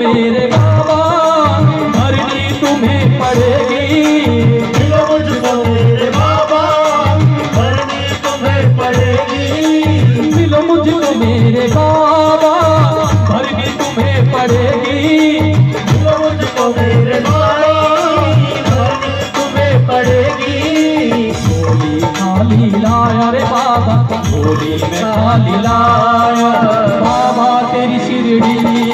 मेरे बाबा, भरनी तुम्हें पड़ेगी। मिलो मुझको मेरे बाबा, भरनी तुम्हें पड़ेगी। मिलो मुझको मेरे बाबा, भरनी तुम्हें पड़ेगी। मिलो मुझको मेरे बाबा, भरनी तुम्हें पड़ेगी। झोली खाली लाया रे बाबा, झोली में खाली लाया। बाबा तेरी शिरडी